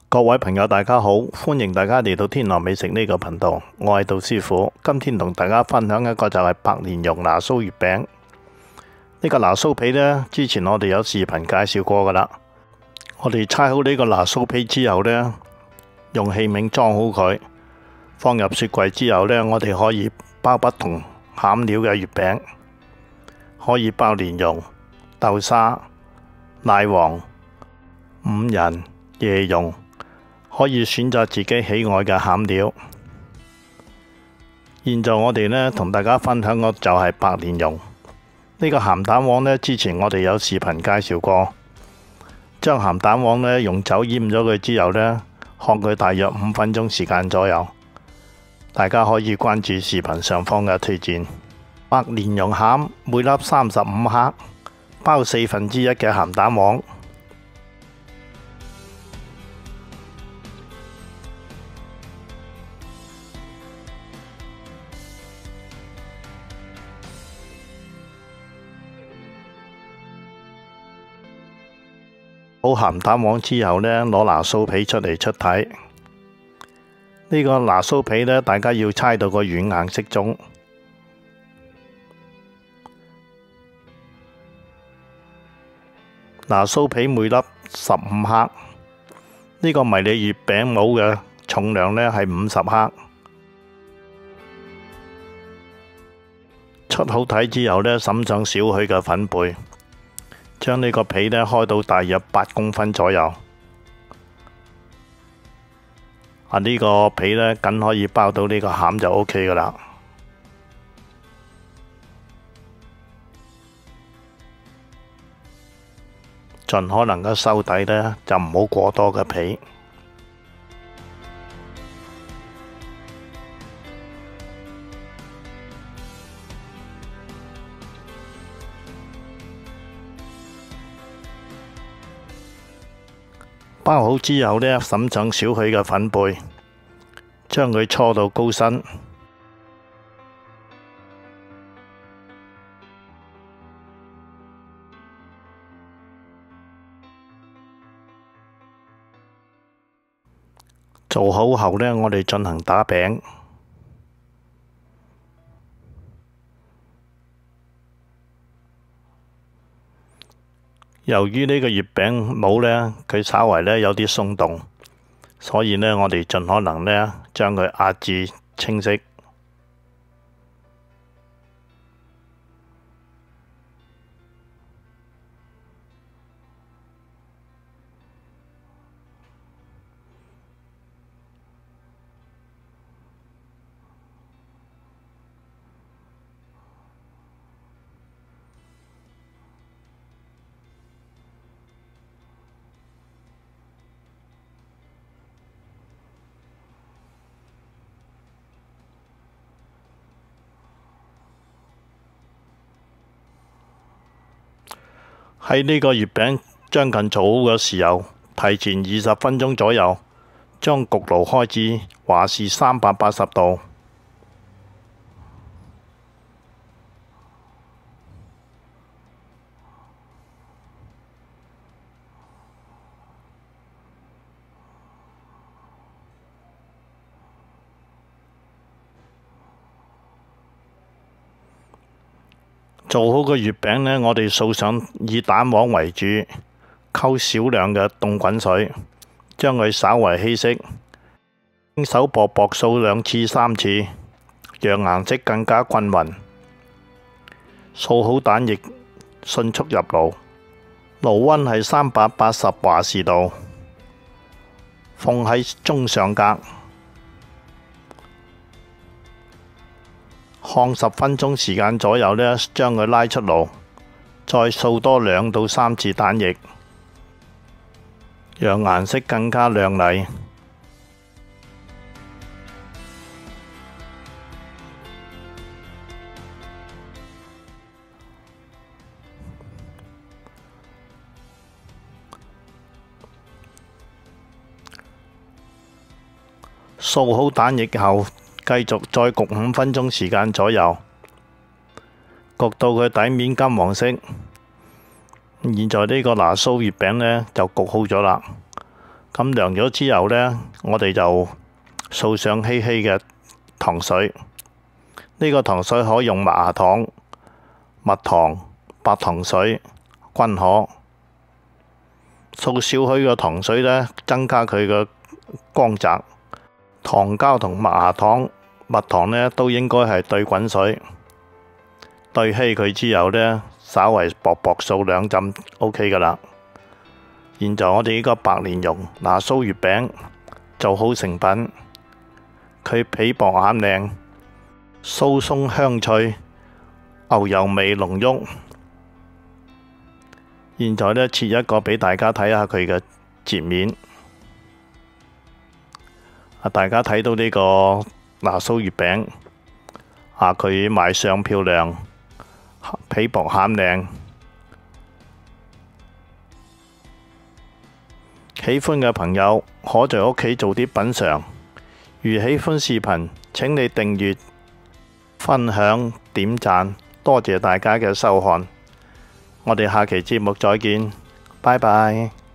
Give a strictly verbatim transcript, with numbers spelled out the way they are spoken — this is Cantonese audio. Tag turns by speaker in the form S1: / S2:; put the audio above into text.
S1: 各位朋友，大家好，歡迎大家嚟到天南美食呢個頻道，我係杜師傅。今天同大家分享一個就係白蓮蓉拿酥月餅。呢個拿酥皮呢，之前我哋有視頻介紹過噶啦。我哋搓好呢個拿酥皮之後呢，用器皿裝好佢，放入雪櫃之後呢，我哋可以包不同餡料嘅月餅，可以包蓮蓉、豆沙、奶黃、五仁、椰蓉。可以選擇自己喜愛嘅餡料。現在我哋呢同大家分享嘅就係白蓮蓉。呢個鹹蛋黃呢，之前我哋有視頻介紹過。將鹹蛋黃呢用酒醃咗佢之後呢，烘佢大約五分鐘時間左右。大家可以關注視頻上方嘅推薦。白蓮蓉餡每粒三十五克，包四分之一嘅鹹蛋黃。好鹹蛋黃之後呢，攞拿酥皮出嚟出體。呢個拿酥皮呢，大家要搓到個軟硬適中。拿酥皮每粒十五克。呢個迷你月餅帽嘅重量呢係五十克。出好體之後呢，滲上少許嘅粉貝。將呢個皮呢開到大約八公分左右，啊呢個皮呢僅可以包到呢個餡就 O K 噶啦。盡可能嘅收底呢，就唔好過多嘅皮。包好之後呢，滲上少許嘅粉貝，將佢搓到高身。做好後呢，我哋進行打餅。由於呢個月餅帽呢，佢稍為呢有啲鬆動，所以呢，我哋盡可能呢將佢壓至清晰。喺呢個月餅將近做好嘅時候，提前二十分鐘左右，將焗爐開至華氏三百八十度。做好個月餅呢，我哋掃上以蛋黃為主，溝少量嘅凍滾水，將佢稍為稀釋，用手薄薄掃兩次三次，讓顏色更加均勻。掃好蛋液，迅速入爐，爐溫係三百八十華氏度，放喺中上格。烘十分鐘時間左右呢，將佢拉出爐，再掃多兩到三次蛋液，讓顏色更加亮麗。掃好蛋液後，繼續再焗五分鐘時間左右，焗到佢底面金黃色。現在呢個拿酥月餅呢就焗好咗啦。 咁涼咗之後呢，我哋就掃上稀稀嘅糖水。呢個糖水可以用麥芽糖、蜜糖、白糖水均可。掃少許嘅糖水呢，增加佢嘅光澤。糖膠同麥芽糖、蜜糖呢，都應該係兌滾水，兌稀佢之後呢，稍為薄薄掃兩浸 OK 噶啦。現在我哋呢個白蓮蓉拿酥月餅做好成品，佢皮薄餡靚，酥鬆香脆，牛油味濃郁。現在呢，切一個俾大家睇下佢嘅截面。啊，大家睇到呢個拿酥月餅，啊，佢賣相漂亮，皮薄餡靚。喜歡嘅朋友可在屋企做啲品嚐。如喜歡視頻，請你訂閱、分享、點讚，多謝大家嘅收看。我哋下期節目再見，拜拜。